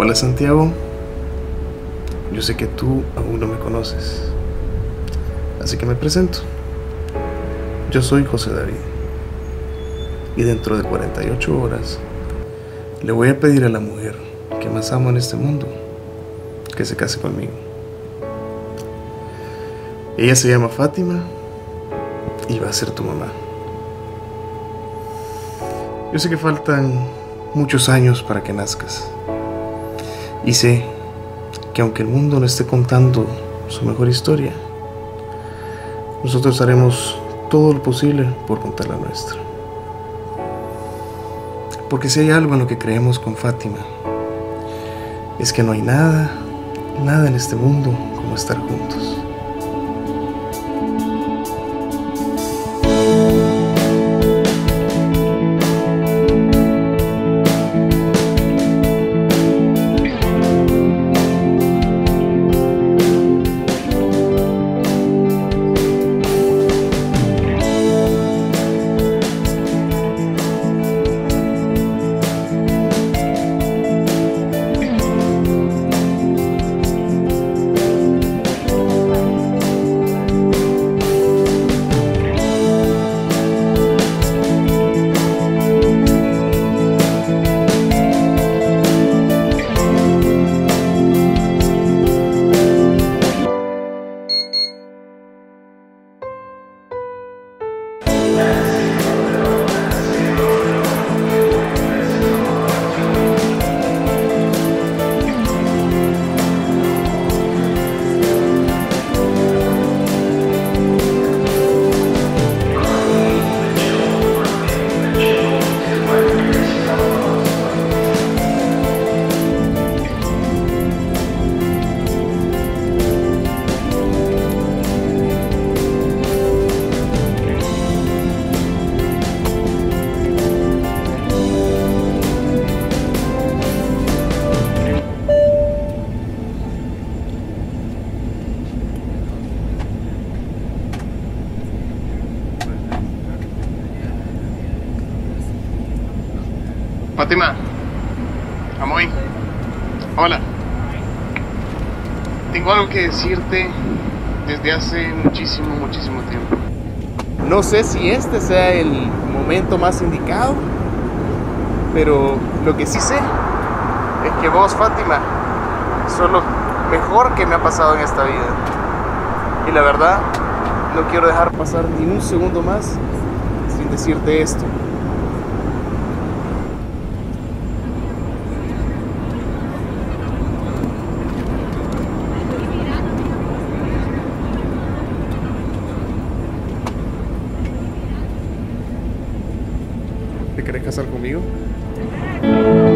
Hola Santiago, yo sé que tú aún no me conoces, así que me presento. Yo soy José David y dentro de 48 horas le voy a pedir a la mujer que más amo en este mundo que se case conmigo. Ella se llama Fátima y va a ser tu mamá. Yo sé que faltan muchos años para que nazcas y sé que aunque el mundo no esté contando su mejor historia, nosotros haremos todo lo posible por contar la nuestra. Porque si hay algo en lo que creemos con Fátima, es que no hay nada en este mundo como estar juntos. Fátima, Amoy, hola. Tengo algo que decirte desde hace muchísimo tiempo. No sé si este sea el momento más indicado, pero lo que sí sé es que vos, Fátima, sos lo mejor que me ha pasado en esta vida. Y la verdad, no quiero dejar pasar ni un segundo más sin decirte esto. ¿Te querés casar conmigo?